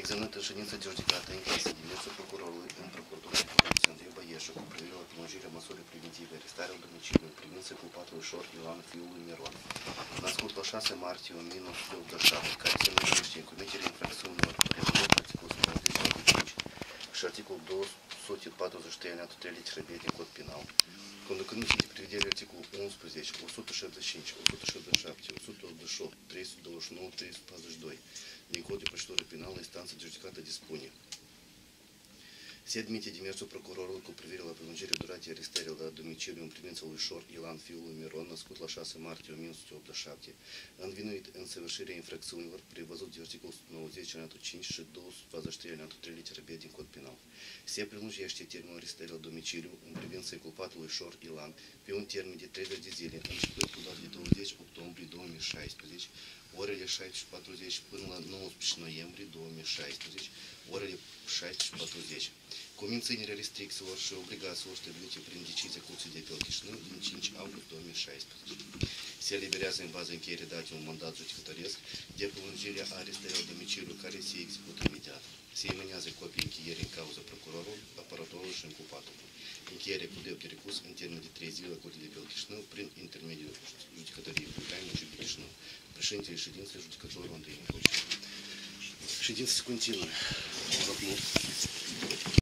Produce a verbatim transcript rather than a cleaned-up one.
Examinată ședința de judecată închisă diversul procurorului în procuratura Constantin Andrei Băieșu cu privire la prelungirea măsurii preventive, arestarea în domiciliu în privința culpatului Șor Ioan fiului Miron, născut la șase martie o mie nouă sute optzeci și șapte, care se numește în comiterea infracțiunilor prevăzut articolul nouăzeci și cinci și articolul două sute patruzeci și trei alineatul trei litera B din Cod Penal, conducându-se de prevedere articolul unsprezece, o sută șaptezeci și cinci, o sută șaptezeci și șapte, o sută optzeci și opt, trei sute douăzeci și nouă, trei sute patruzeci și doi din Codul de Procedură Penală, instanța de judecată dispune. Se admite demersul procurorului cu privire la prelungirea duratei arestării la domiciliu în privința lui Șor Ilan fiul lui Miron, născut la șase martie o mie nouă sute optzeci și șapte, învinuit în săvârșirea infracțiunilor prevăzut de articolul nouăzeci alineatul cinci și două sute patruzeci și trei alineatul trei litera B din Cod Penal. Se prelungește termenul arestării la domiciliu în privința inculpatului Șor Ilan pe un termen de treizeci de zile, începând cu data de douăzeci octombrie două mii șaisprezece, orele șaisprezece și patruzeci până la nouăsprezece noiembrie două mii șaisprezece, orele șaisprezece și patruzeci, cu menținerea restricțiilor și obligațiilor stabilite prin decizia Curții de Apel Chișinău din cinci august două mii șaisprezece. Se eliberează în baza încheierii datei un mandat judecătoresc de prelungire a arestării la domiciliu care se execută imediat. Se eminează copii încheierii în cauza procurorului, aparatorului și inculpatului. Încheierea cu drept de recurs în termen de trei zile la Curtea de Apel Chișinău prin intermediul judecătoriei Bucraina și Chișinău. Președintele ședinței, judecătorul Andrei Nicoci. Ședința se continuă.